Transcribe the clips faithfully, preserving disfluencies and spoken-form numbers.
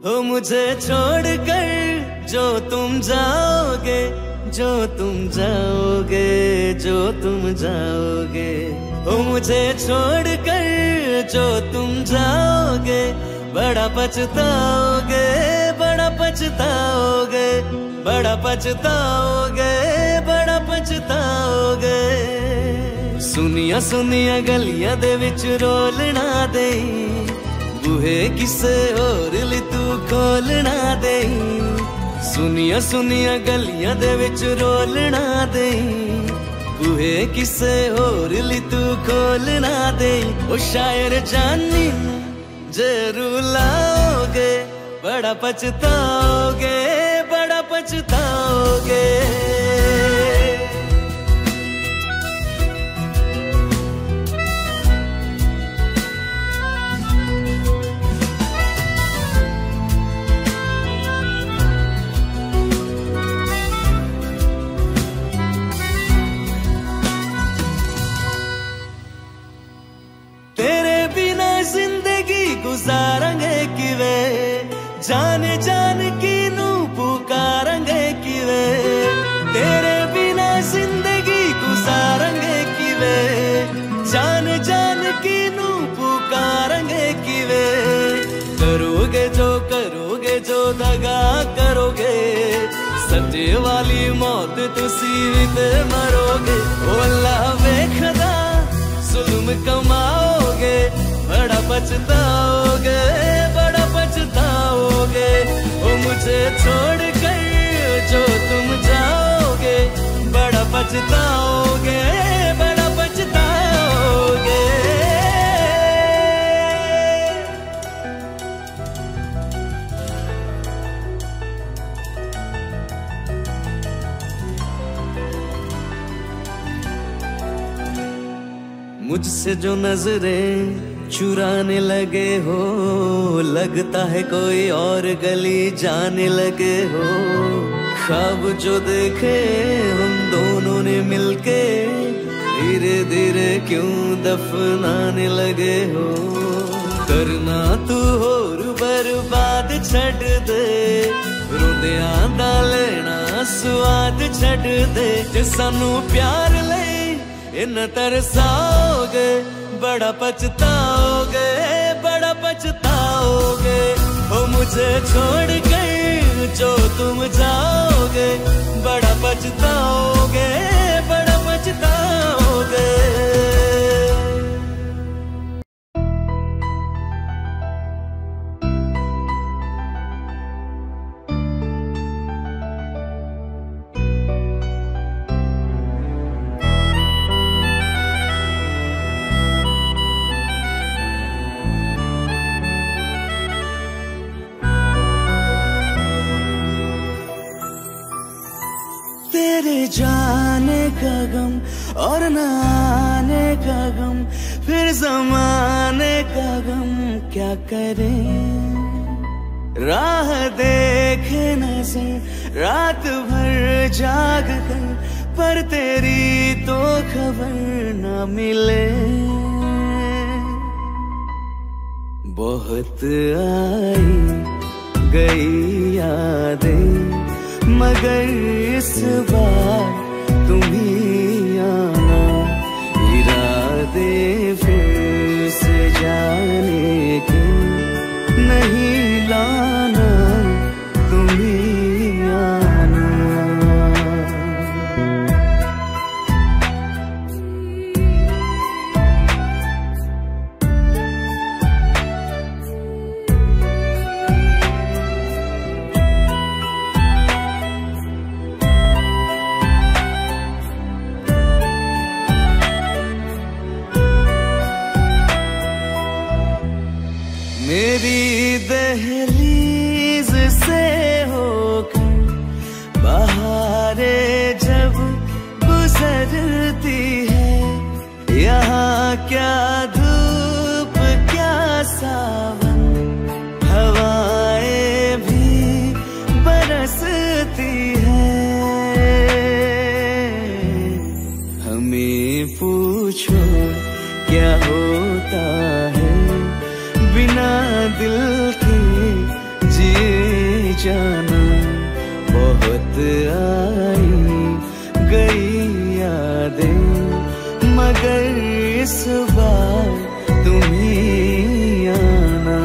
हो मुझे छोड़कर जो तुम जाओगे, जो तुम जाओगे, जो तुम जाओगे। हो मुझे छोड़कर जो तुम जाओगे, बड़ा पछताओगे, बड़ा पछताओगे, बड़ा पछताओगे, बड़ा पछताओगे। सुनिया सुनिया गलियां दे विच रोलना दे, बूहे किसे होर ली तू खोलना दे। सुनिया सुनिया गलियां दे विच रोलना दे, बूहे किसे होर ली तू खोलना दे। ओ शायर जानी जे रुलाओगे, बड़ा पछताओगे, बड़ा पछताओगे। गुजारेंगे किवे जान जान की नू पुकारेंगे किवे, तेरे बिना जिंदगी गुजारेंगे किवे जान जान की नू पुकारेंगे किवे। करोगे जो करोगे जो दगा करोगे, सच्चे वाली मौत तुसी ते मरोगे। ओ अल्लाह वेखदा जुल्म कमाओगे, बड़ा पछताओगे, बड़ा पछताओगे। ओ मुझे छोड़ कर जो तुम जाओगे, बड़ा पछताओगे, बड़ा पछताओगे। मुझसे जो नजरें चुराने लगे हो, लगता है कोई और गली जाने लगे हो। ख्वाब जो देखे हम दोनों ने मिलके, धीरे धीरे क्यों दफनाने लगे हो। करना तू होर बर्बाद छड़ दे, रोंदिया दा लेना स्वाद छड़ दे। जे सानू प्यार ले इन तरसाओगे, बड़ा पछताओगे, बड़ा पछताओगे। हो मुझे छोड़ कर जो तुम जाओगे, बड़ा पछताओगे, बड़ा पछताओगे। तेरे जाने का गम और न आने का गम, फिर जमाने का गम क्या करें। राह देखे नजर रात भर जाग कर, पर तेरी तो खबर न मिले। बहुत आई गई यादें, मगर इस बार तुम ही आना। इरादे फिर से जाने के नहीं लाना, तुम ही आना। मेरी दहलीज से होकर बहारें जब गुजरती है, यहाँ क्या धूप क्या सावन, हवाएं भी बरसती है। हमें पूछो क्या होता है बिना दिल के जी जाना, बहुत आई गई यादें, मगर इस बार तुम ही आना।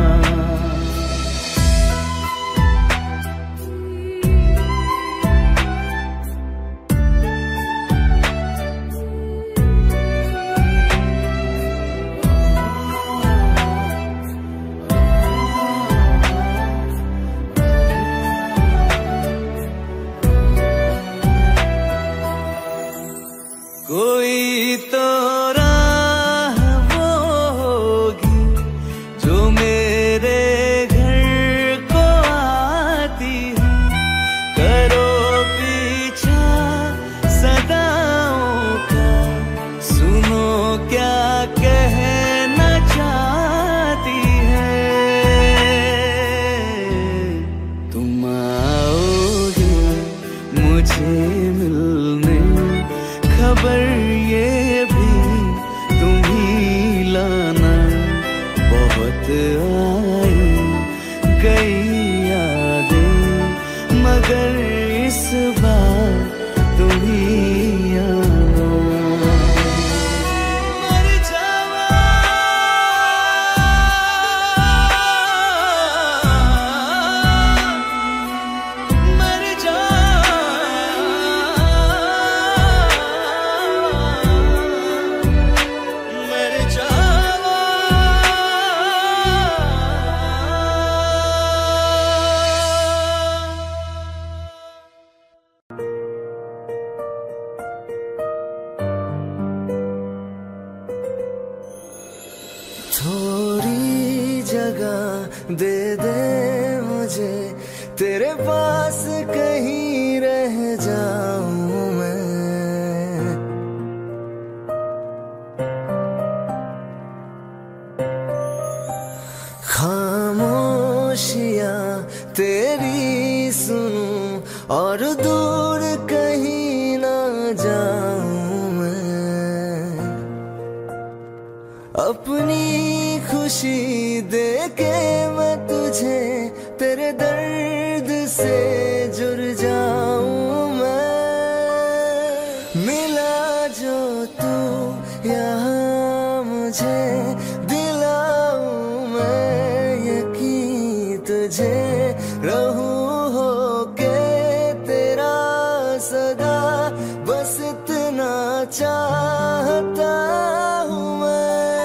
कोई तो राह वो होगी जो मेरे घर को आती है, करो पीछा सदाओं का, सुनो क्या कहना चाहती है। तुम आओगे मुझे मिलने, खबर ये भी तुम ही लाना, बहुत आई गई यादें, मगर इस बार तुम ही आना। मर जावा मर जा थोड़ी जगह दे दे मुझे, तेरे पास कहीं रह जाऊं मैं। खामोशियां तेरी सुनूं और दूर कहीं ना जाऊं मैं। अपनी खुशी दे के मैं तुझे तेरे दर्द से जुड़ जाऊं मैं। मिला जो तू यहाँ मुझे, दिलाऊं मैं यकीन तुझे, रहूं होके तेरा सदा, बस इतना चाहता हूँ मैं।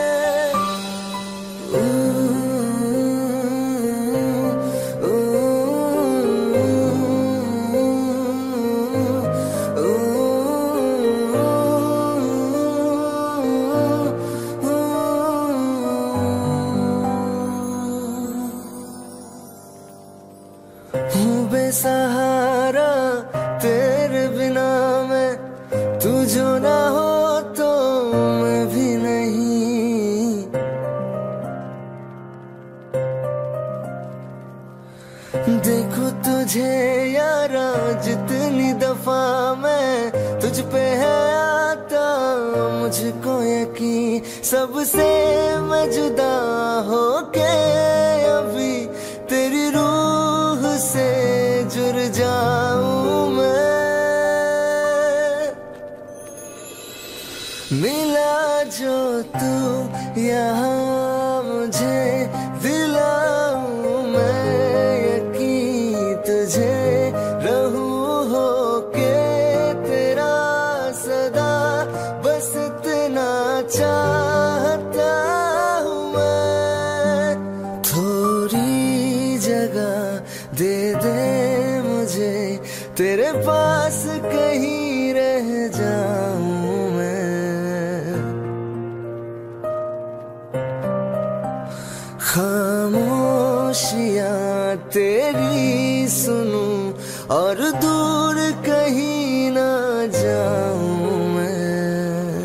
बेसहारा तेरे बिना मैं, तू जो ना हो तो मैं भी नहीं। देखो तुझे यारा जितनी दफा मैं तुझ पे है आता, मुझको यकीन सबसे मैं जुदा होके अभी तेरी रूह से जुड़ जाऊं मैं। मिला जो तू यहाँ मुझे, दिलाऊं मैं यकीन तुझे, रहूं होके तेरा सदा, बस इतना चाहता हूँ मैं। थोड़ी जगह दे दे मुझे, तेरे पास कहीं रह जाऊं मैं। खामोशियां तेरी सुनूं और दूर कहीं ना जाऊं मैं।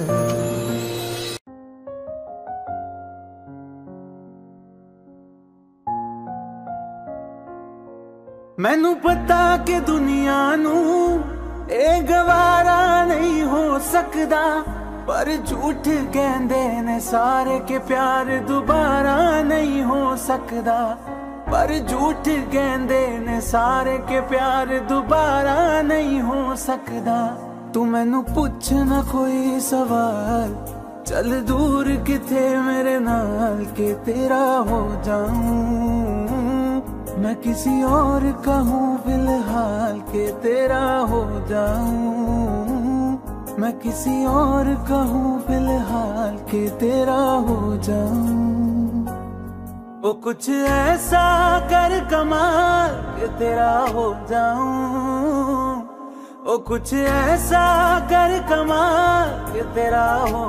मैनू पता कि दुनिया नू ए गवारा नहीं हो सकदा, पर झूठ कहंदे ने सारे के प्यार दोबारा नहीं हो सकदा। पर झूठ कहंदे ने सारे के प्यार दोबारा नहीं हो सकदा। तू मैनू पुछ ना कोई सवाल, चल दूर किथे मेरे नाल के तेरा हो जाऊं। मैं किसी और का हूँ फिलहाल के तेरा हो जाऊं। मैं किसी और का हूँ फिलहाल के तेरा हो जाऊं। वो कुछ ऐसा कर कमाल के तेरा हो जाऊं। वो कुछ ऐसा कर कमाल के तेरा हो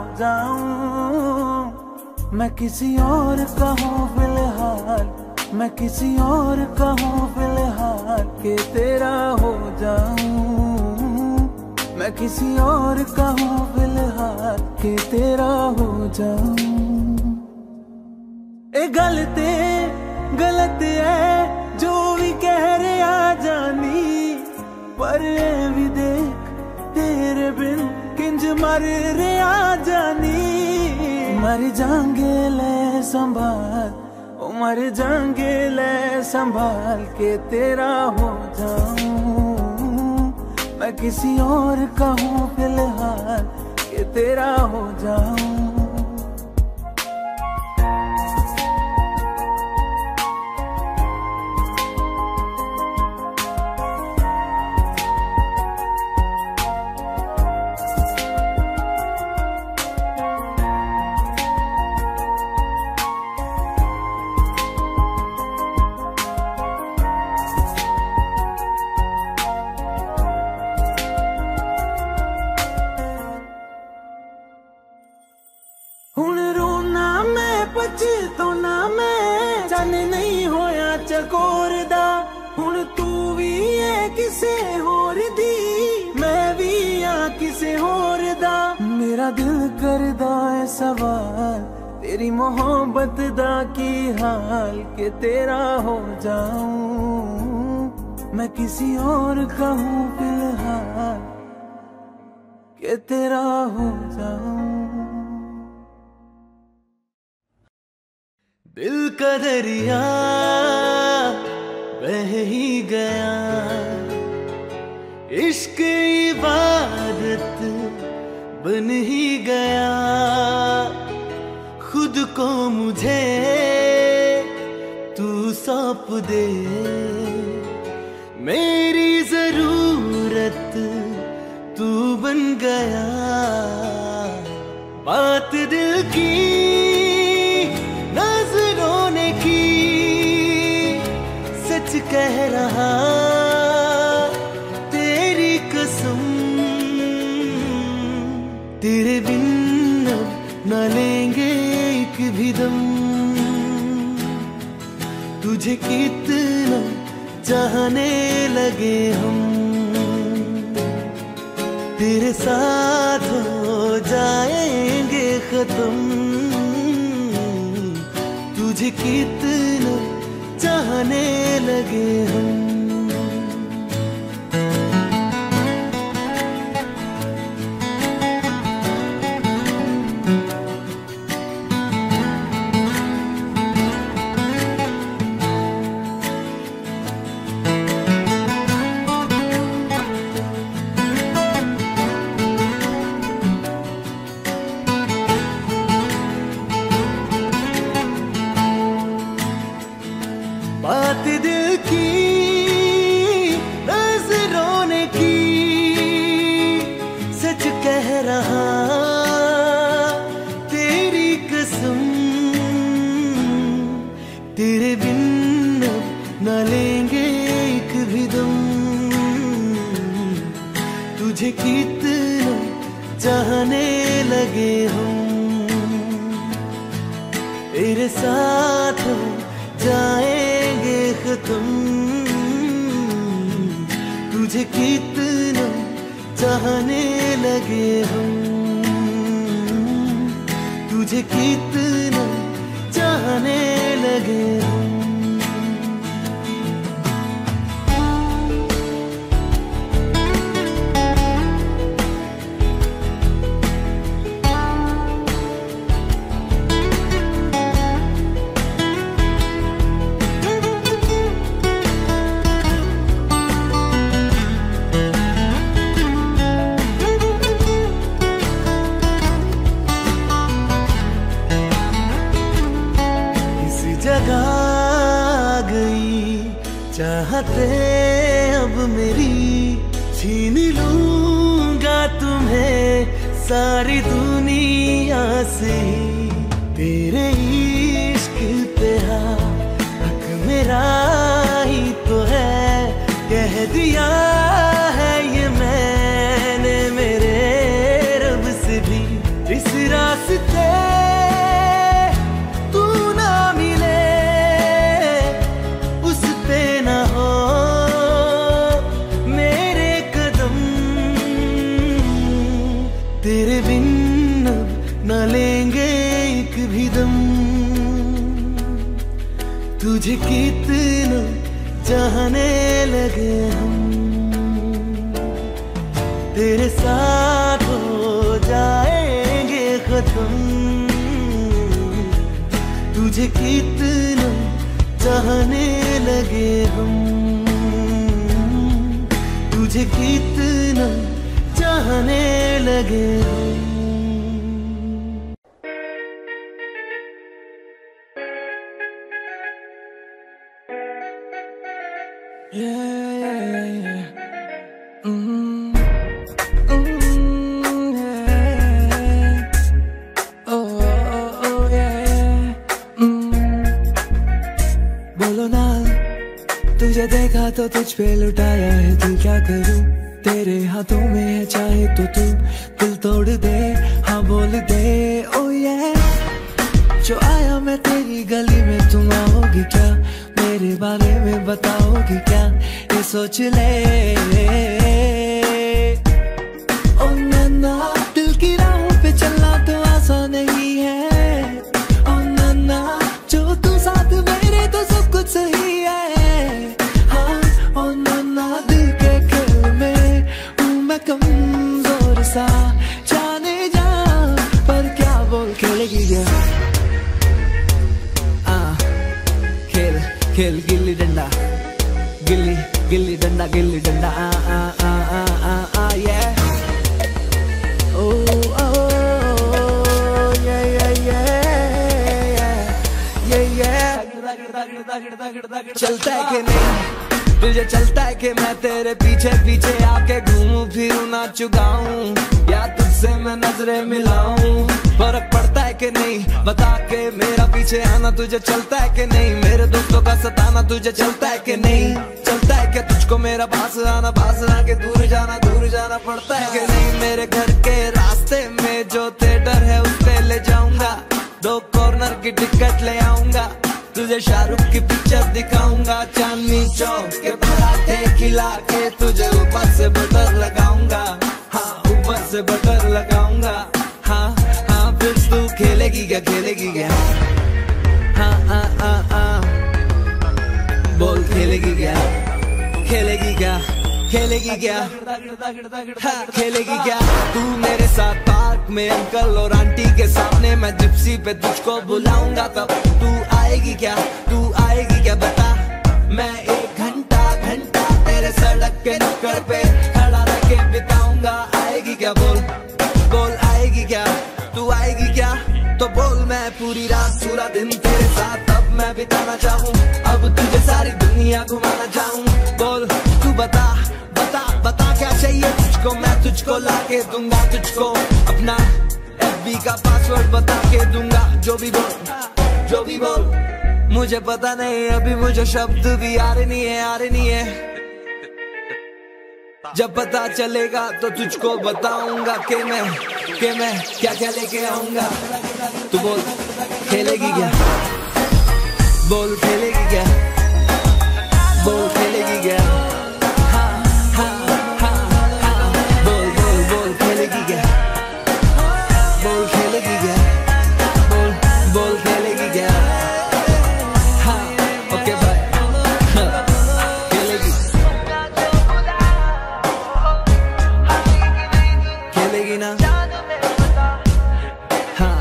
जाऊं। मैं किसी और का हूँ फिलहाल, मैं किसी और का हूँ फिलहाल के तेरा हो जाऊं। मैं किसी और का हूँ फिलहाल के तेरा हो जाऊं। ए गलत गलत है जो भी कह रहे आ जानी, पर ए भी देख तेरे बिन किंज मर रे आ जानी। मर जाएंगे ले संभाल, ओ मर जाएंगे ले संभाल के तेरा हो जाऊं। मैं किसी और का हूँ फिलहाल के तेरा हो जाऊं। हुण रोना मैं पछताना मैं, चन नहीं होया चकोर दा। हुण तू भी है किसे होर दी, मैं भी आ किसे होर दा। मेरा दिल करदा है सवाल, तेरी मोहब्बत दा की हाल के तेरा हो जाऊं। मैं किसी और का हूँ फिलहाल के तेरा हो जाऊं। दिल का दरिया बह ही गया, इश्क इबादत बन ही गया। खुद को मुझे तू सौंप दे, मेरी जरूरत तू बन गया। बात दिल की कह रहा तेरी कसम, तेरे बिन अब न लेंगे एक भी दम। तुझे कितना चाहने लगे हम, तेरे साथ हो जाएंगे खत्म। तुझे कितना चाहने लगे हम। बात दिल की नजरों ने की, सच कह रहा तेरी कसम। तेरे बिन न लेंगे एक भी दम। तुझे कितना चाहने लगे हम, तेरे साथ जाएंगे खत्म। तुझे कितना चाहने लगे हम, तुझे कितना चाहने लगे हम। है सारी दुनिया से, तेरे इश्क पे हक मेरा ही तो है, कह दिया है ये मैंने मेरे रब से भी। इस रास्ते तू ना मिले, उस पे ना हो मेरे कदम, तेरे बिन अब न लेंगे एक भी दम। तुझे कितना चाहने लगे हम, तेरे साथ हो जाएंगे खत्म। तुझे कितना चाहने लगे हम, तुझे कितना चाहने लगे हम। Yeah, yeah, yeah. Mm-hmm. Mm-hmm, yeah. Oh, oh, oh, yeah. Mm-hmm. बोलो ना, तुझे देखा तो तुझ पे लुटाया है दिल, क्या करूं तेरे हाथों में है, चाहे तो तू दिल तोड़ दे, हाँ बोल दे। ओ ये जो आया मैं तेरी गली में, तुम आओगी क्या, मेरे बारे में बताओगी क्या, ये सोच ले। ओ नन्ना, दिल की राहों पे चलना तो आसान नहीं है। ओ नन्ना, जो तू साथ मेरे तो सब कुछ सही है। हाँ ओ नन्ना, दिल के खेल में हूँ मैं कमजोर सा, जाने जा पर क्या बोल खेलेगी क्या। खेल गिल्ली डंडा, गिल्ली गिल्ली डंडा, गिल्ली डंडा, आ आ आ आ आ आ ये ओ ओ ये ये ये ये ये चलता है कि नहीं तुझे, चलता है कि मैं तेरे पीछे पीछे आके घूमूं फिरूं नाचूं गाऊं, या तुझसे मैं नजरें मिलाऊं। फर्क पड़ता है कि नहीं बता के, मेरा पीछे आना तुझे चलता है कि नहीं, मेरे दोस्तों का सताना तुझे चलता है कि नहीं, चलता है क्या तुझको मेरा पास आना, पास आके दूर जाना, दूर जाना पड़ता है कि नहीं। मेरे घर के रास्ते में जो थिएटर है उस पे ले जाऊंगा, दो कॉर्नर की टिकट ले आऊंगा, तुझे शाहरुख की पिक्चर दिखाऊंगा, चांदनी चौक के पराठे खिला के तुझे ऊपर से बटर लगाऊंगा, हाँ ऊपर से बटर लगाऊंगा। हाँ हाँ फिर तू खेलेगी क्या, खेलेगी क्या, हाँ हाँ हाँ हाँ बोल खेलेगी क्या, खेलेगी क्या, खेलेगी क्या, हाँ खेलेगी क्या। तू मेरे साथ पार्क में अंकल और आंटी के सामने, मैं जिप्सी पे तुझको बुलाऊंगा, तब तू आएगी क्या, तू आएगी क्या बता। मैं एक घंटा घंटा तेरे सड़क के नुक्कड़ पे खड़ा रह के बिताऊंगा, आएगी क्या बोल, बोल आएगी क्या, तू आएगी क्या तो बोल। मैं पूरी रात पूरा दिन तेरे साथ अब मैं बिताना चाहूँ, अब तुझे सारी दुनिया घुमाना चाहूँ, बोल तू बता बता बता क्या चाहिए तुझको, मैं तुझको ला के दूंगा, तुझको अपना एफ बी का पासवर्ड बता के दूंगा। जो भी बोल, जो भी बोल, मुझे पता नहीं अभी मुझे शब्द भी आ रहे नहीं है, आ रहे नहीं है। जब पता चलेगा तो तुझको बताऊंगा कि मैं कि मैं क्या क्या लेके आऊंगा। तू बोल खेलेगी क्या, बोल खेलेगी क्या, बोल खेलेगी क्या, हाँ हाँ हाँ हाँ बोल बोल बोल खेलेगी क्या, बोल खेलेगी क्या, बोल बोल खेलेगी क्या, हाँ ओके बाय, हाँ खेलेगी खेलेगी ना, हाँ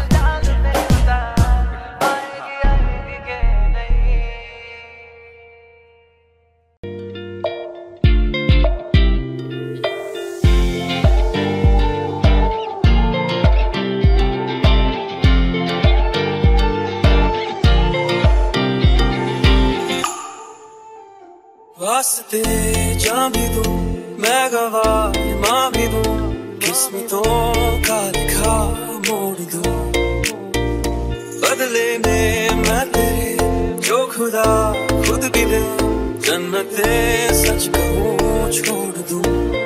वास्ते जान भी दूं मैं, गवाह माँ भी दूं, किस्मतों का लिखा मोड़ दूं, बदले में मैं तेरे जो खुदा खुद भी दे, जन्नते सच कहूँ छोड़ दूं।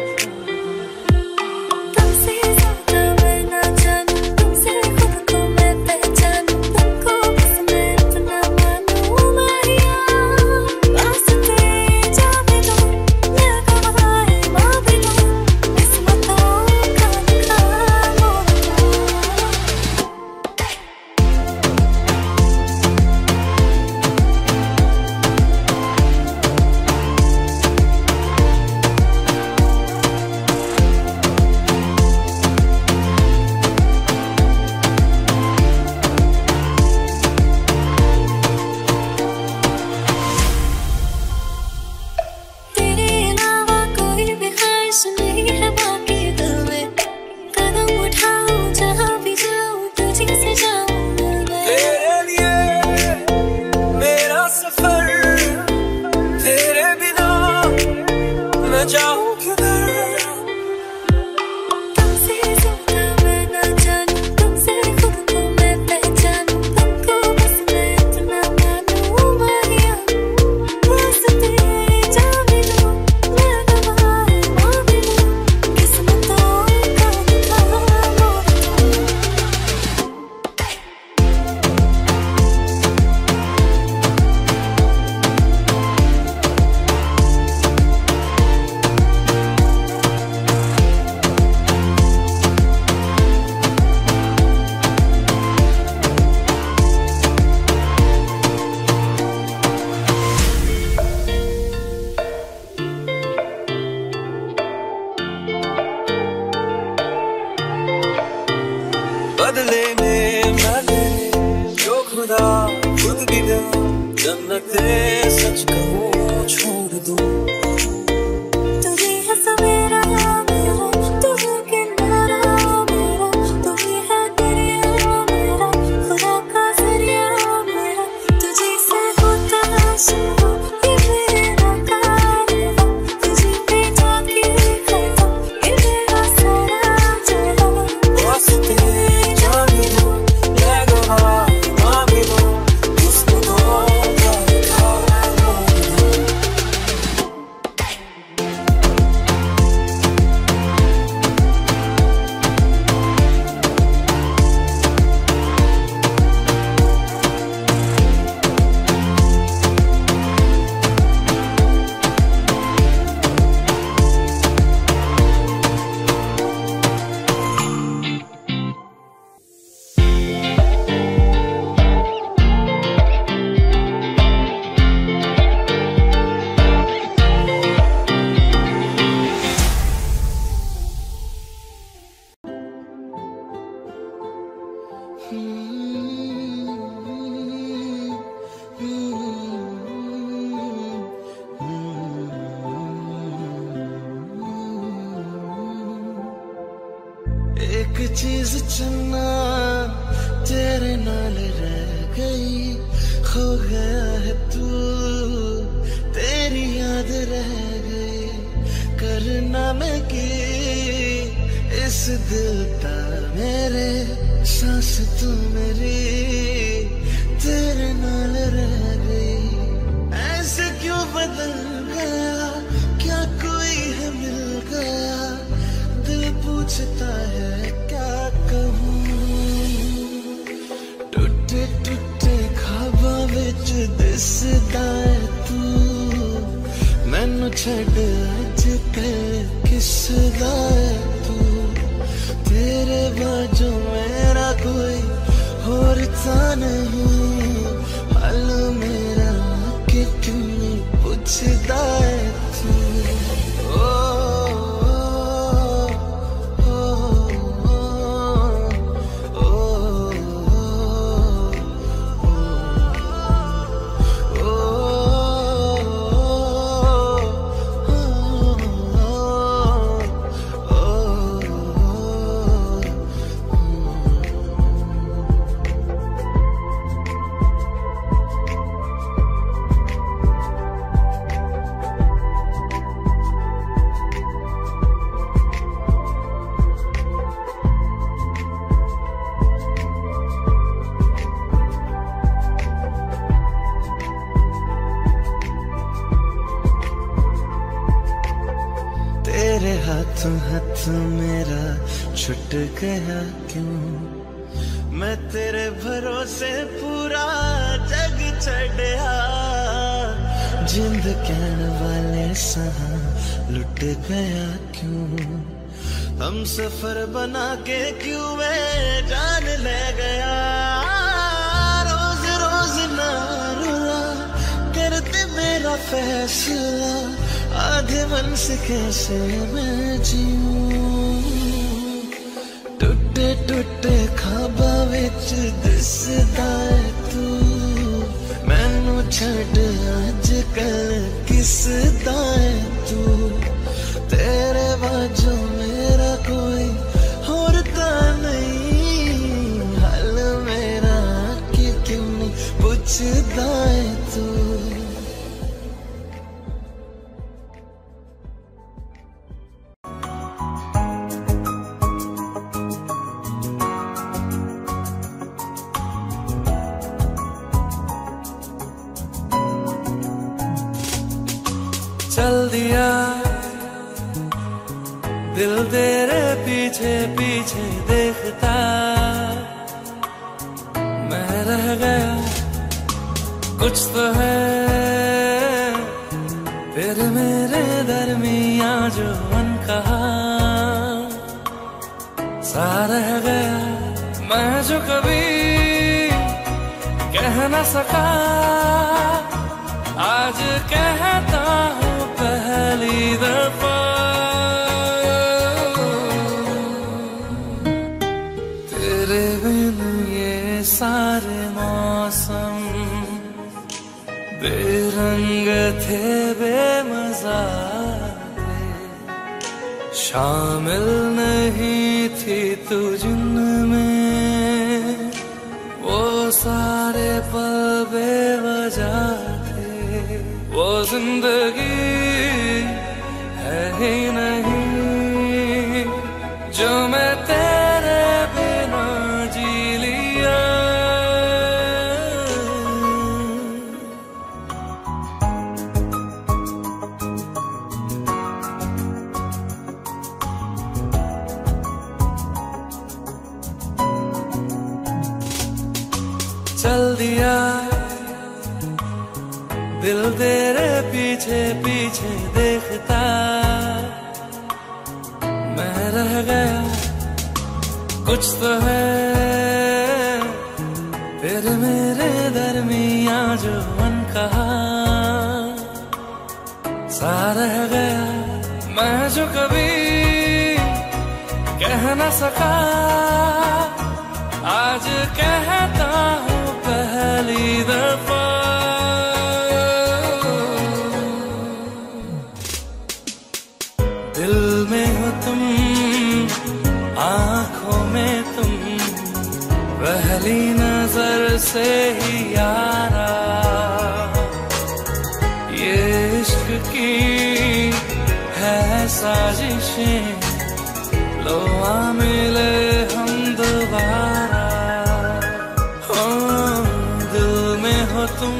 बदले में मैं तेरे जो खुदा खुद भी दे, जन्नते सच कहूँ छोड़ दूं। तू ही है सवेरा मेरा, तू ही किनारा मेरा, तू ही है दरिया मेरा, खुदा का जरिया मेरा, तुझे से होता शुरू ये मेरा कारवां, तुझे पे जाके खत्म ये मेरा सारा जहां। वास्ते एक चीज चन्ना तेरे नाल रह गई, खो गया है तू तेरी याद रह गई, करना मैं की इस दिल ता मेरे सांस तू मेरी तेरे नाल रह गई। ऐसे क्यों बदल गया, क्या कोई है मिल गया, दिल पूछता है क्या कहूँ। टूटे टूटे ख्वाबां विच दिसदा है तू, मैनू छड्ड अज कल किसदा है तू, तेरे बाजू मेरा कोई होर ता नहीं, हाल मेरा कि क्यों पुछदा है तू। ओ Oh मेरा छुट गया क्यों। मैं तेरे भरोसे पूरा जग छड़िया, जिंद कहन वाले सहा लुट गया क्यों। हम सफर बना के क्यों वे जान ले गया। रोज रोज ना रुला करते मेरा फैसला, आधे मन से कैसे मैं जीऊं। टुटे टुटे ख्वाबा विच दिसदा है तू, मैनू छड़ अज कल किसदा है तू। तेरे बाजू मेरा कोई होर तां नहीं, हाल मेरा कि क्यों नहीं पुछदा है तू। चल दिया दिल तेरे पीछे पीछे देखता, मैं रह गया कुछ तो है तेरे मेरे दरमिया जो अनकहा सा रह गया। मैं जो कभी कह न सका आज कहता हूँ पहली दफा। तेरे बिन ये सारे मौसम बेरंग थे बेमजा थे, शामिल नहीं थी तू जिनमें वो सारे पल बेवजह थे। वो जिंदगी है ही नहीं जो मैं तेरे बिना जी लिया। चल दिया दिल तेरे पीछे पीछे देखता, मैं रह गया कुछ तो है तेरे मेरे दरमिया जो अनकहा सा रह गया। मैं जो कभी कह न सका आज कहता हूँ पहली दफा। दिल में हो तुम आँखों में तुम, पहली नजर से ही यारा ये इश्क की है साजिशें, लो आ मिले हम दोबारा। हो दिल में हो तुम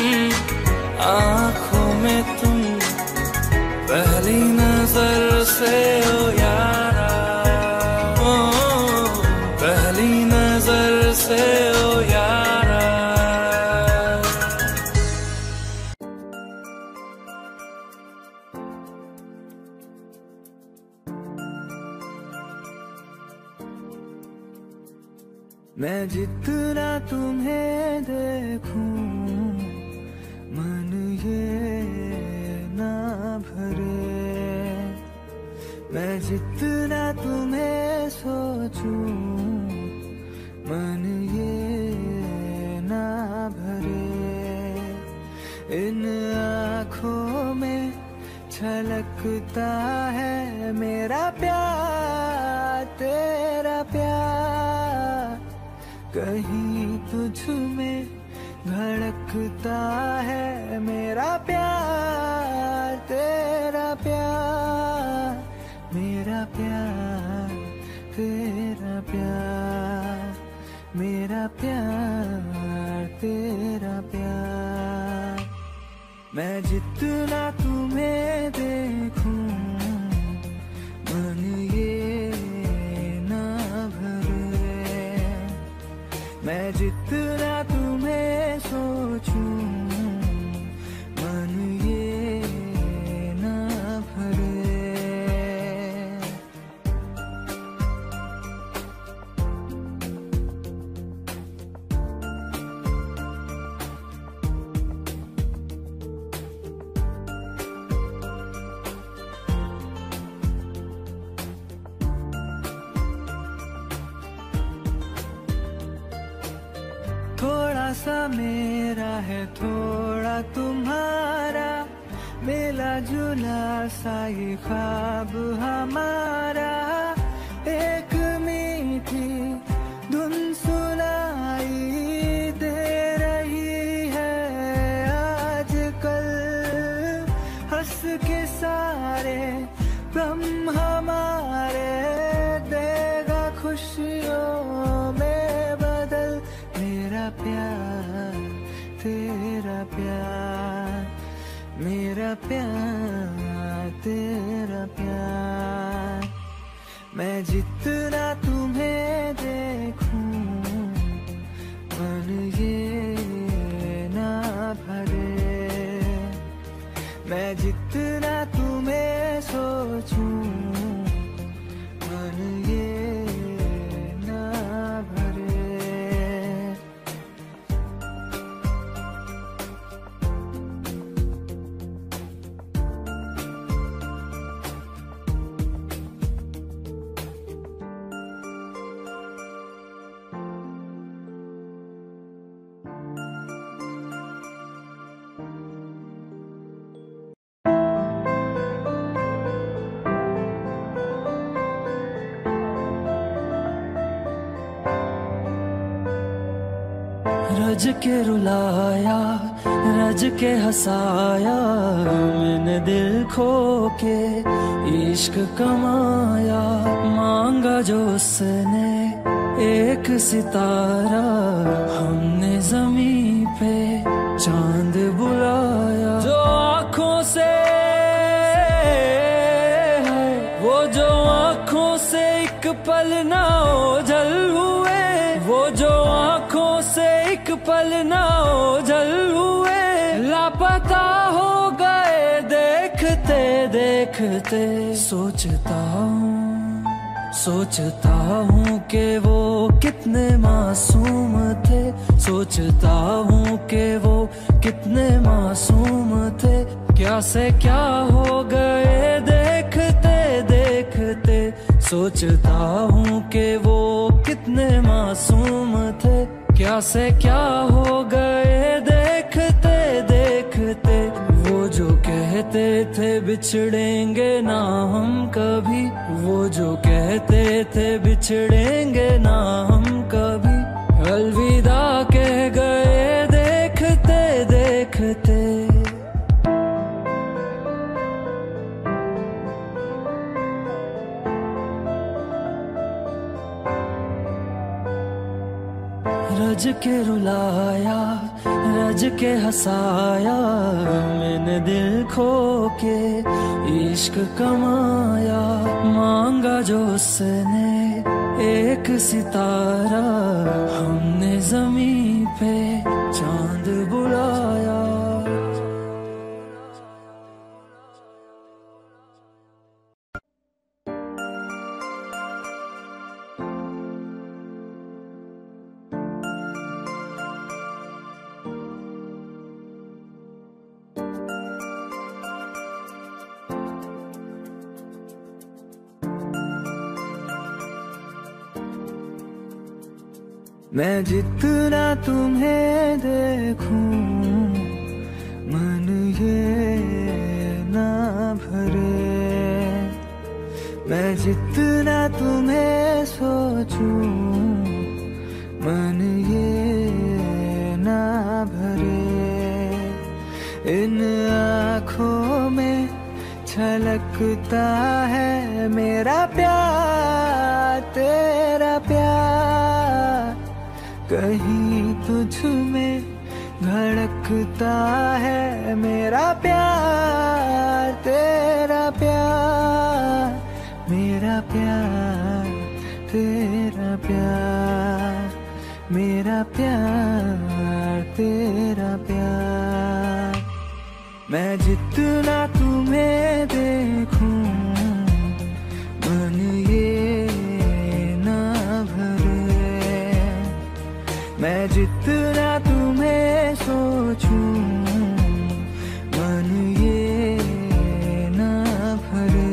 आँखों में तुम, पहली नजर से ओ यारा, ओ पहली नजर से ओ यारा। मैं जितना तुम्हें देखूं मन ये ना भरे, मैं जितना तुम्हें सोचूं मन ये ना भरे। इन आँखों में छलकता है मेरा प्यार तेरा प्यार, कहीं तुझ में धड़कता है मेरा प्यार तेरा प्यार, मेरा प्यार तेरा प्यार, मेरा प्यार तेरा प्यार। मैं जितना तुम्हें देखूं मन ये जितना तुम्हें सोचूं मन ये ना भरे। थोड़ा सा मेरा है थोड़ा तुम्हारा, मिला जुला सा ये ख्वाब हमारा। एक मीठी धुन सुनाई दे रही है आजकल, हंस के सारे गम हमारे देगा खुशियों में बदल। मेरा प्यार तेरा प्यार, मेरा प्यार तेरा प्यार। मैं जितना तुम्हें देखूं मन ये ना भरे। मैं जितना तुम्हें सोचूं मन ये ना भरे। रज के रुलाया रज के हंसाया, मैंने दिल खो के इश्क कमाया। मांगा जो उसने एक सितारा, हमने जमीन पे चांद बुलाया। जो आँखों से है वो जो आँखों से एक पल ना ओझल हुए, वो जो आँखों से एक पल ना ओझल हुए। लापता हो गए देखते देखते। सोचता हूँ सोचता हूँ कि वो कितने मासूम थे, सोचता हूँ कि वो कितने मासूम थे। क्या से क्या हो गए देखते देखते। सोचता हूँ कि वो कितने मासूम थे, क्या से क्या हो गए देखते देखते। वो जो कहते थे बिछड़ेंगे ना हम कभी, वो जो कहते थे बिछड़ेंगे ना हम कभी। अलविदा कह गए देखते देखते। रज के रुलाया रज के हंसाया, मैंने दिल खो के इश्क कमाया। मांगा जो उसने एक सितारा, हमने जमीन पे चांद बुलाया। मैं जितना तुम्हें देखूं मन ये ना भरे। मैं जितना तुम्हें सोचूं मन ये ना भरे। इन आँखों में छलकता है मेरा प्यार तेरा प्यार। कहीं तुझ में धड़कता है मेरा प्यार तेरा प्यार। मेरा प्यार तेरा प्यार मेरा प्यार तेरा प्यार। मैं जितना तुम्हें देखूं मन ये ना भरे, मैं जितना तुम्हें सोचूं मन ये ना भरे।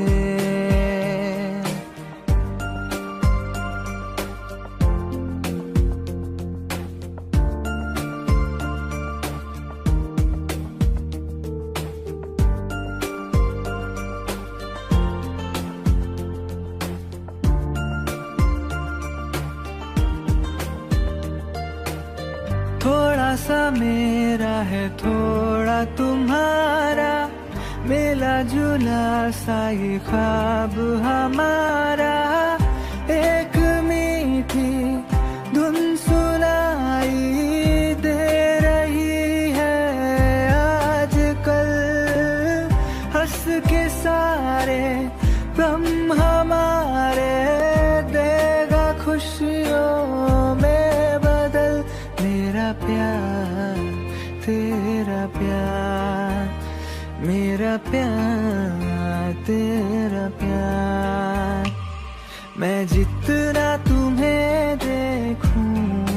थोड़ा सा मेरा है थोड़ा तुम्हारा, मिला जुला सा ये ख्वाब हमारा। एक मीठी धुन सुनाई दे रही है आजकल, हंस के सारे गम हमारे देगा खुशियों में बदल। मेरा प्यार तेरा प्यार, मेरा प्यार तेरा प्यार। मैं जितना तुम्हें देखूं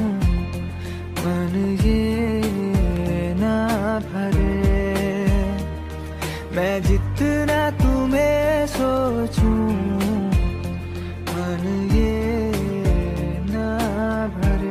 मन ये ना भरे, मैं जितना तुम्हें सोचूं मन ये ना भरे।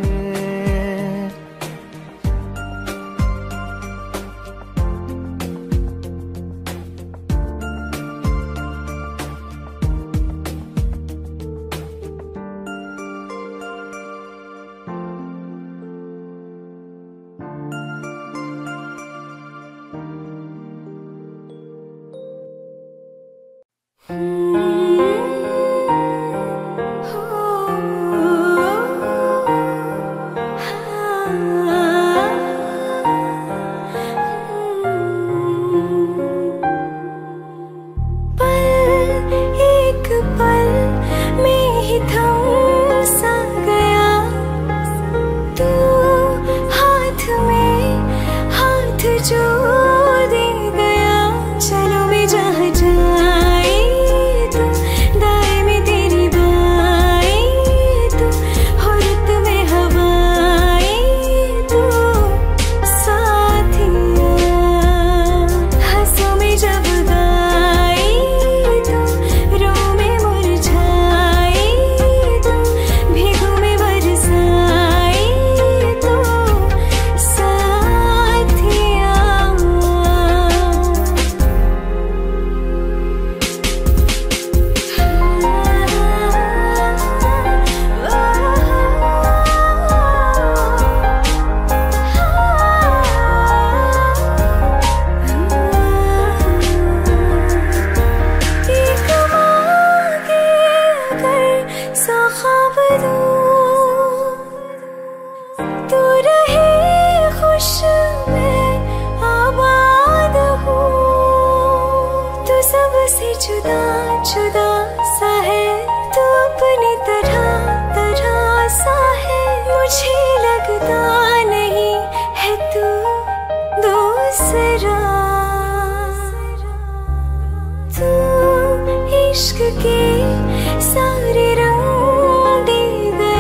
इश्क के सारे रंग दे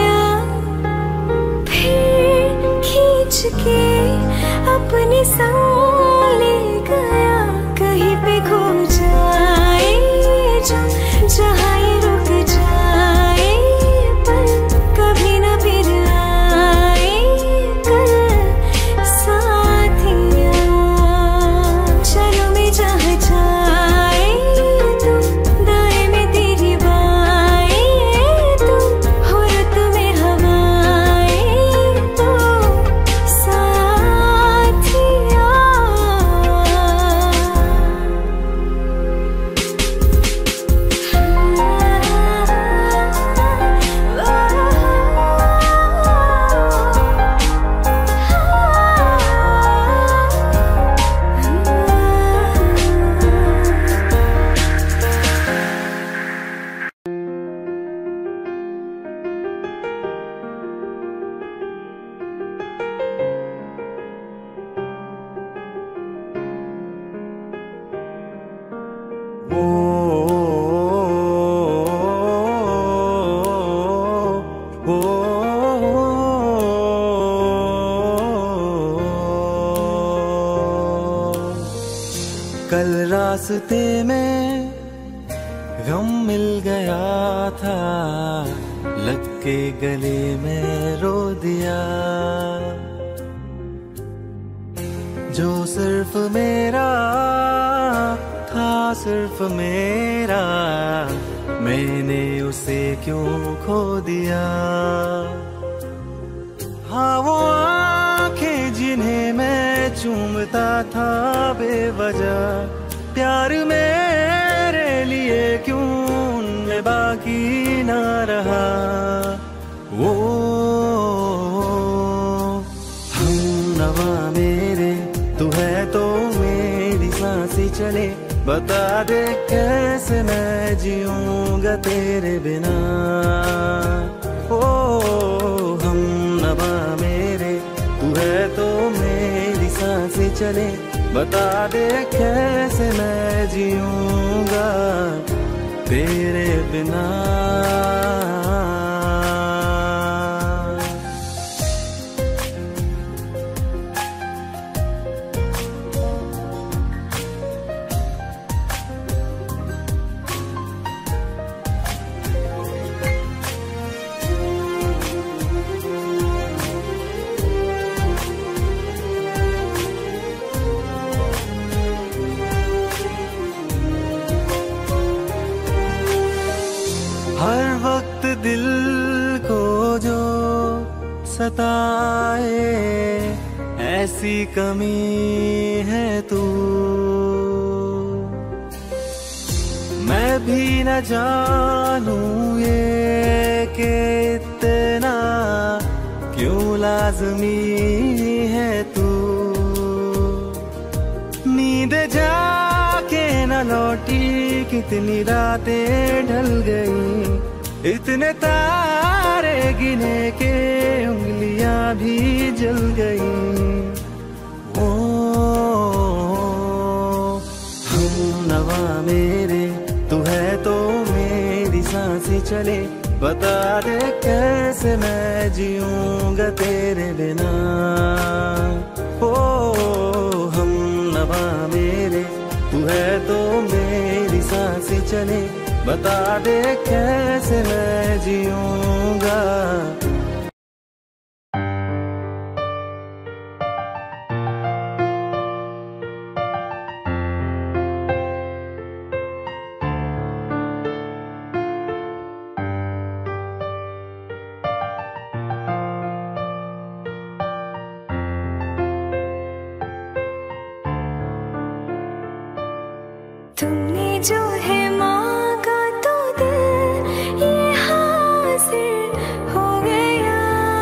रास्ते में गम मिल गया था, लग के गले में रो दिया। जो सिर्फ मेरा था, सिर्फ मेरा, मैंने उसे क्यों खो दिया। हाँ वो आंखें जिन्हें मैं चूमता था बेवजह, प्यार मेरे लिए क्यों उनमें बाकी ना रहा। वो हम नवा मेरे, तू है तो मेरी सांसें चले, बता दे कैसे मैं जीऊंगा तेरे बिना। ओ हम नवा मेरे, तू है तो मेरी सांसें चले, बता दे कैसे मैं जीऊंगा तेरे बिना। हर वक्त दिल को जो सताए, ऐसी कमी है तू। मैं भी न जानूं ये कि इतना क्यों लाज़मी है तू। नींद जाके न लौटी, कितनी रातें ढल गई, इतने तारे गिने के उंगलियां भी जल गई। ओ हम नवा मेरे, तू है तो मेरी सांसें चले, बता दे कैसे मैं जीऊंगा तेरे बिना। ओ हम नवा मेरे, तू है तो मेरी सांसें चले, बता दे कैसे मैं जीऊंगा। तुमने जो है मांगा तो दिल ये हासिल हो गया।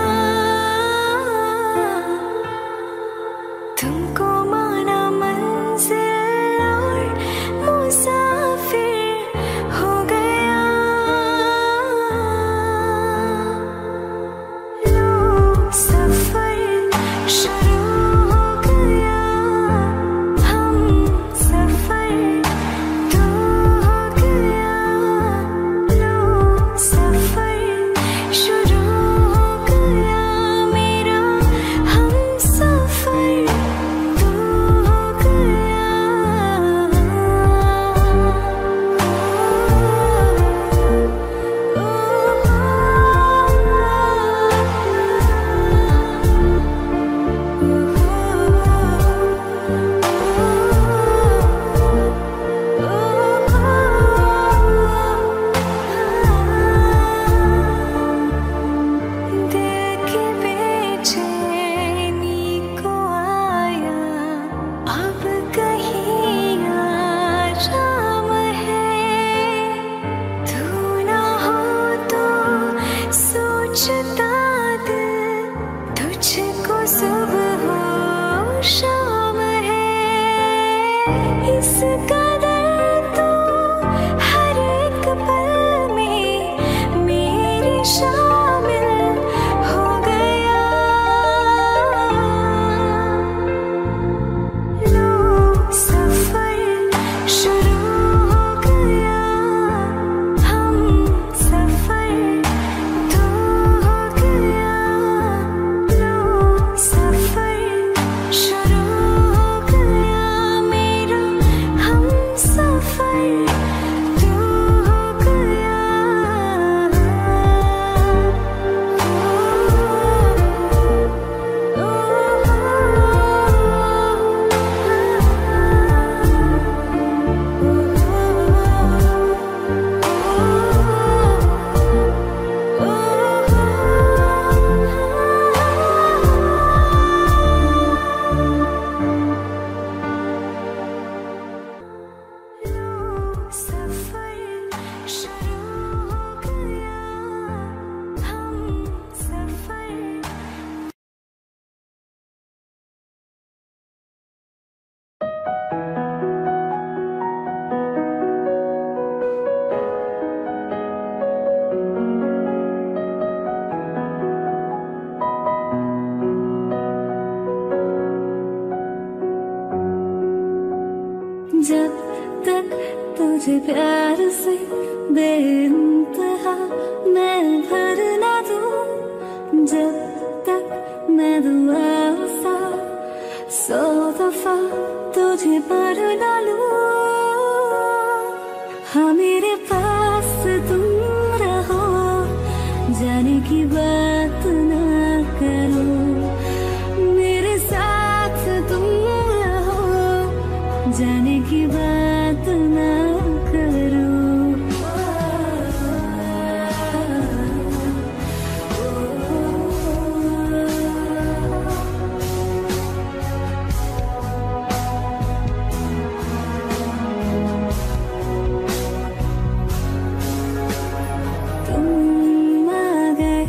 तुमको माना मंजिल और मुसाफिर हो गया। लो सफर शुरू हो गया, हम सफर प्यार से बेइंतहा मैं भर ना दूं जब तक मैं दुआ सा सौ दफा तुझे पर डालूं। हाँ मेरे पास तुम रहो, जाने की बात ना करो, मेरे साथ तुम रहो, जाने की बात ना करो। तुम आ गए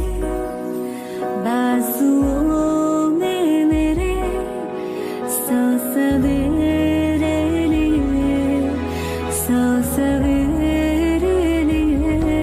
बाजुओं में मेरे, सौ सवेरे लिए, सौ सवेरे लिए।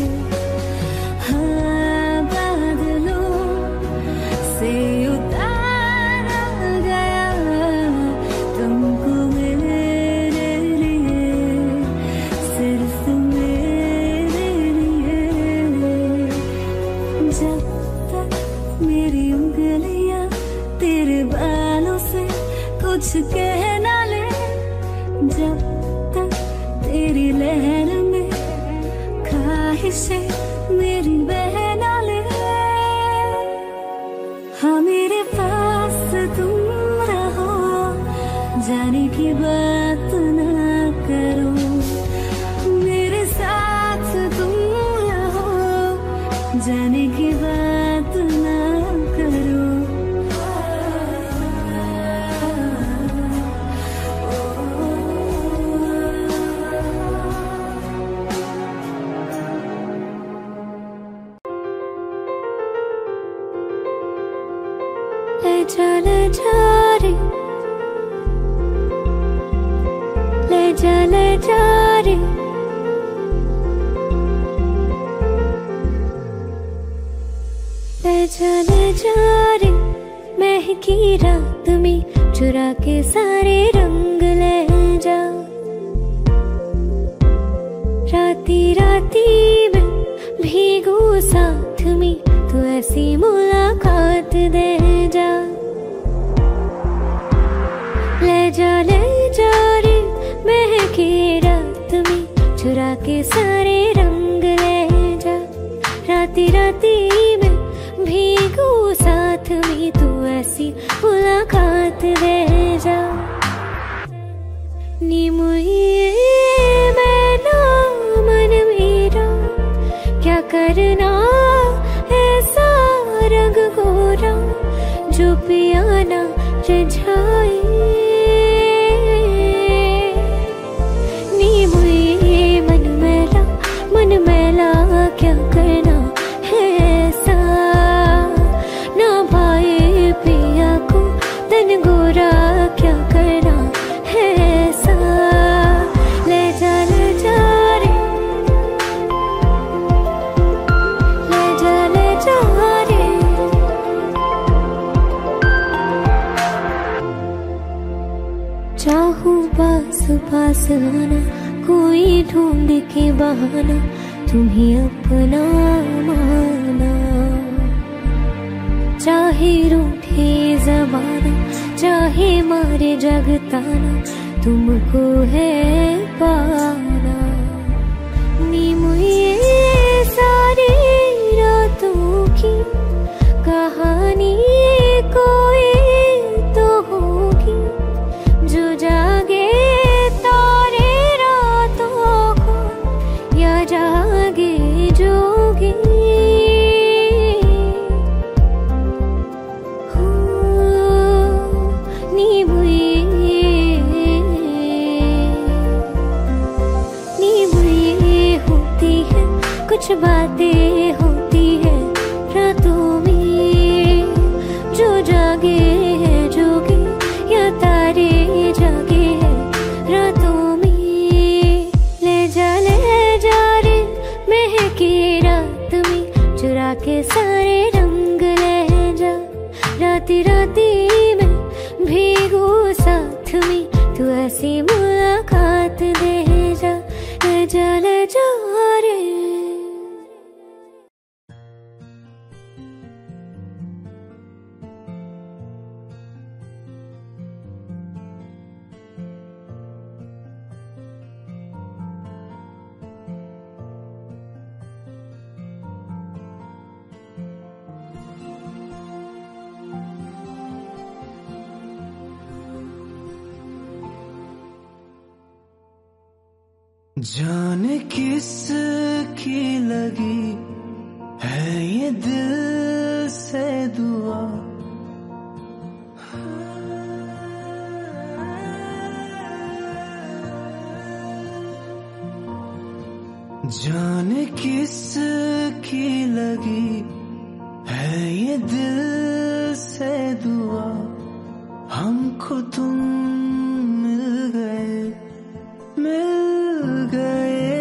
हाँ बादलों से उतारा गया तुमको मेरे लिए, सिर्फ मेरे लिए। जब तक मेरी उंगलियां तेरे बालों से कुछ कह ना ले, जब तक तेरी लहर में ख्वाहिशें मेरी बह ना ले। हाँ मेरे पास तुम रहो, जाने की बात ना करो, मेरे साथ तुम रहो, जाने की बात ना करो। ले जा ले जा रे, ले जा ले जा रे, ले जा ले जा रे, महकी रात में चुरा के सारे रंग ले जा। राती राती में भीगू साथ में, तू ऐसी मुलाकात दे जा। ले जा ले जा रे, महकी रात में चुरा के सारे रंग ले जा। राती राती में भीगू साथ में, तू ऐसी मुलाकात दे जा। नी मुझे मैं ना मन मेरा, क्या करना ऐसा रंग गोरा जो पियाना रिझाए। नी मुझे मन मैला, मन मैला क्या करना है ऐसा, ना पाए पिया को तन गोरा क्या करना है ऐसा। ले जा ले जा रे, ले जा ले जा रे। चाहूं पास पास आना, कोई ढूंढ के बहाना, तुम्हें अपना माना। चाहे रूठे ज़माना, चाहे मारे जगताना, तुमको है पाना। नी मुझे सारी रातों की कहानी कोई तो होगी, जो जागे तारे रातों को, या जागे जोगी। हो नी मुझे, नी मुझे होती है कुछ बातें होती है रातों में, जो जागे है जोगी, या तारे जागे है रातों में। ले जा ले जा रे, महकी रात में चुरा के सारे रंग ले जा। राती राती में भीगू साथ में, तू ऐसी मुलाकात दे जा। जा ले जा रे। जाने किस की लगी है ये दिल से दुआ, जाने किस की लगी है ये दिल से दुआ, हमको तुम मिल गए मिल गए।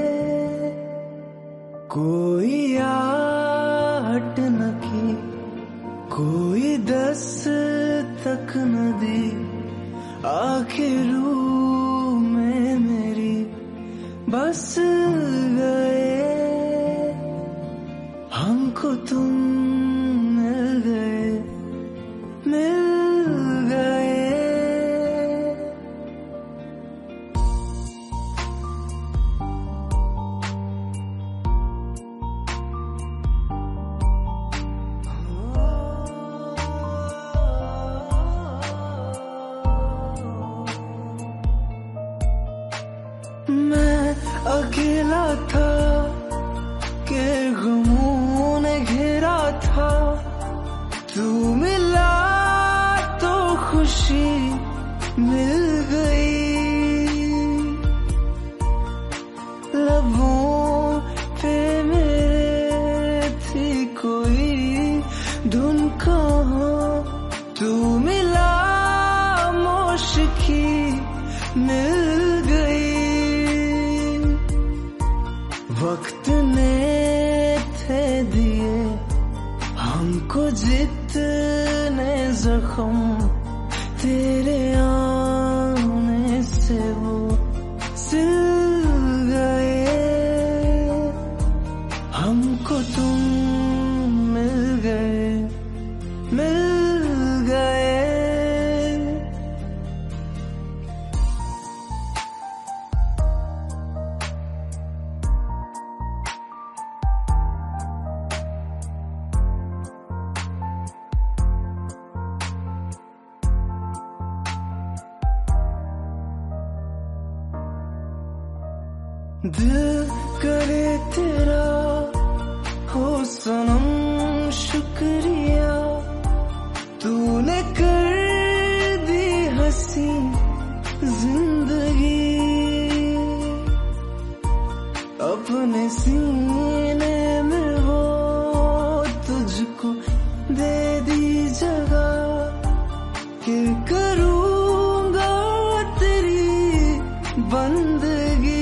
कोई आहट न की, कोई दस्तक न दी, आखिर रूह में मेरी बस गए। हमको तुम मिल गए मिल गए। अकेला था के गमों ने घेरा था, तू मिला तो खुशी मिल गई। लबों पे मेरे थी कोई धुन कहाँ, तू मिला मौशिकी मिल गई। वक्त ने थे दिए हमको जितने जख्म, तेरे आने से वो सिल गए। हमको तुम मिल गए मिल गए। दिल करे तेरा हो सनम शुक्रिया, तूने कर दी हंसी जिंदगी। अपने सीने में वो तुझको दे दी जगह, के करूँगा तेरी बंदगी।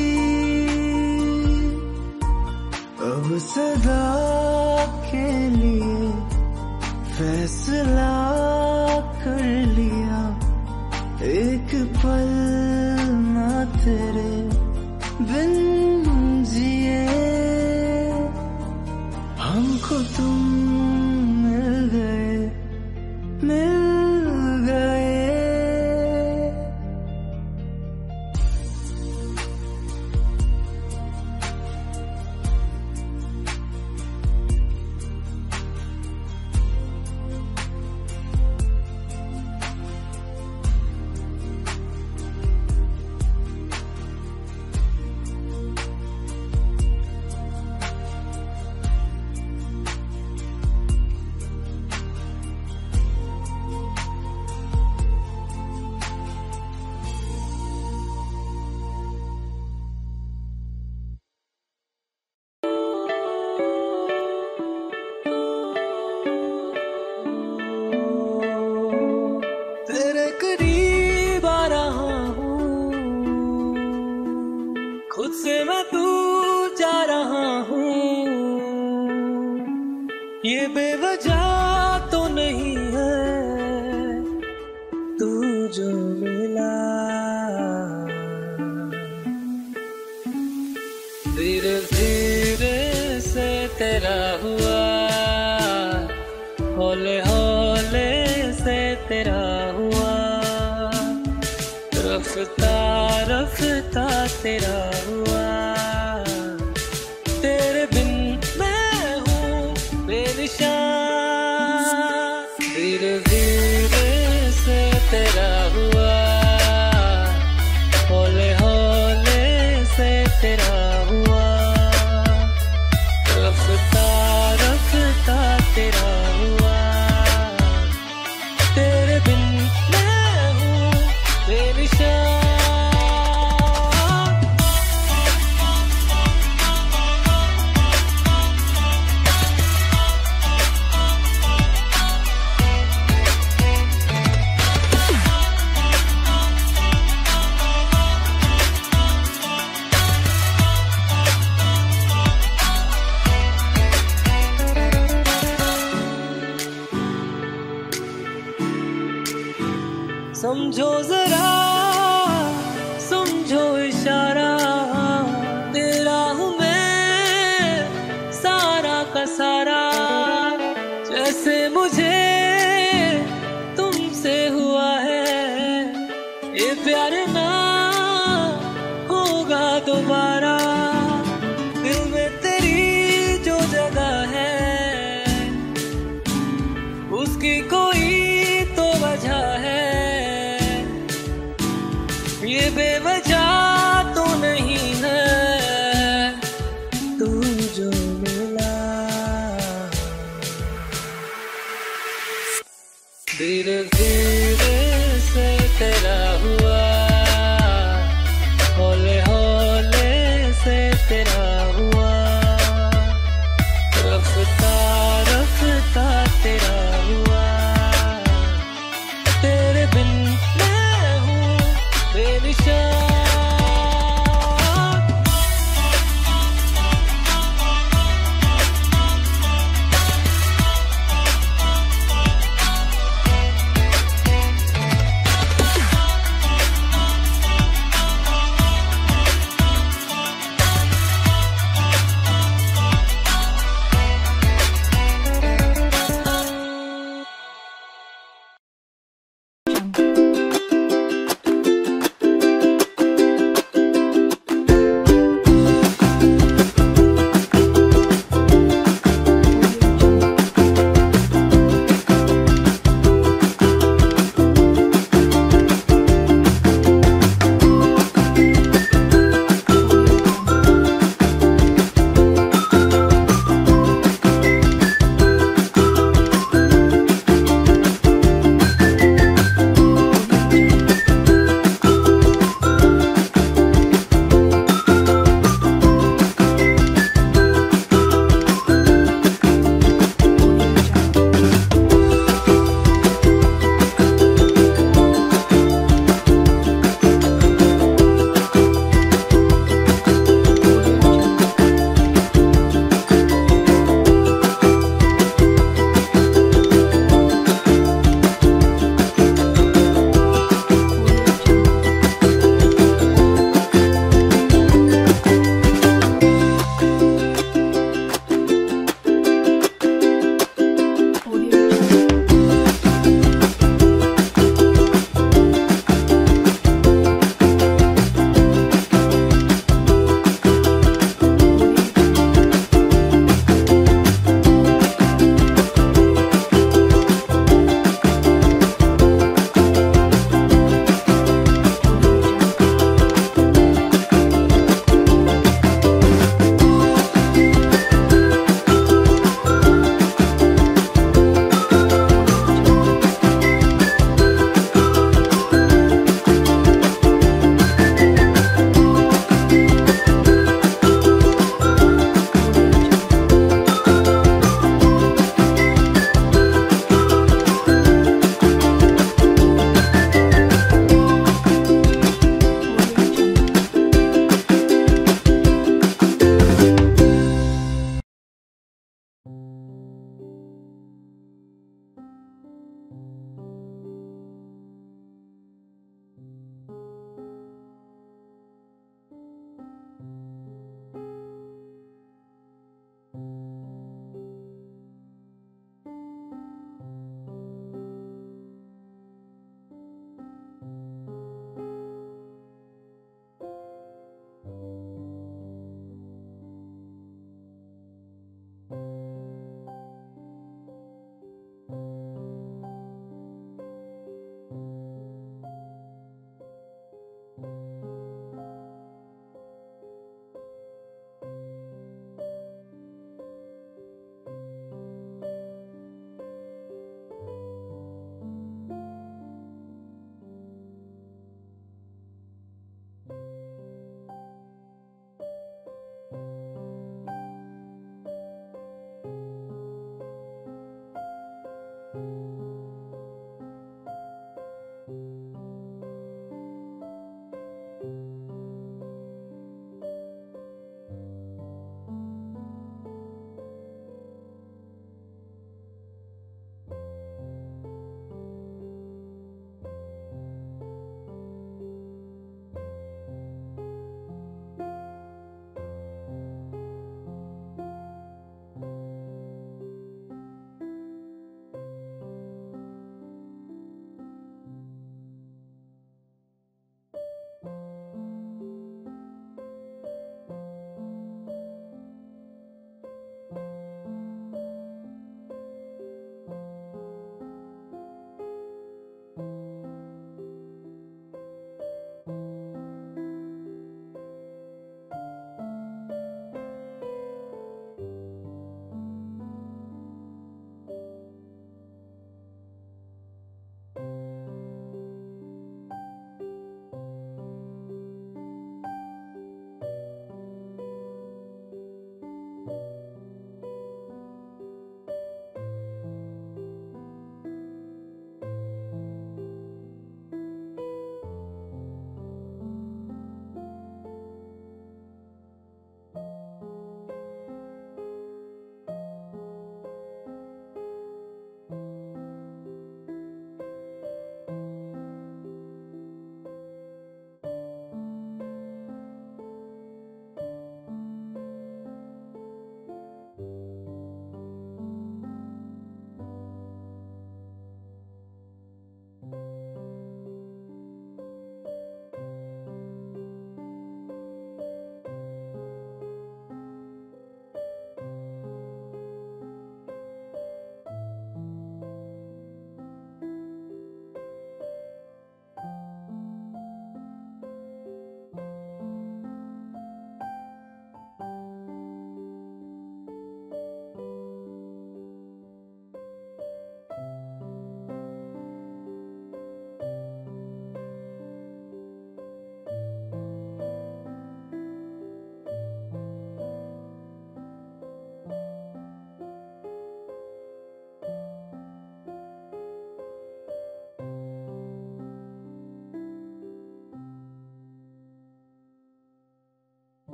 अब सदा के लिए फैसला कर लिया, एक पल ना तेरे बिन जिए। हमको तुम मिल गए मिल गए। खुद से मैं दूर जा रहा हूँ, ये बेवजह तो नहीं है तू जो मिला। तेरा हुआ, हौले हौले से तेरा हुआ, रफ्ता रफ्ता तेरा हुआ। तेरे बिन मैं हूँ बेनिशान, धीरे धीरे से तेरा हुआ, हौले हौले से तेरा हुआ, रफ्ता रफ्ता तेरा हुआ। तेरे बिन मैं हूँ बेनिशान। समझो जरा समझो इशारा, तेरा हूँ मैं सारा का सारा। जैसे मुझे तुमसे हुआ है ये प्यार ना होगा दोबारा। दिल में तेरी जो जगह है उसकी कोई तो वजह है, ये बेवजह तो नहीं है। तू जो मिला धीरे धीरे से तेरा हुआ, हौले हौले से तेरा हुआ, रफ्ता रफ्ता तेरा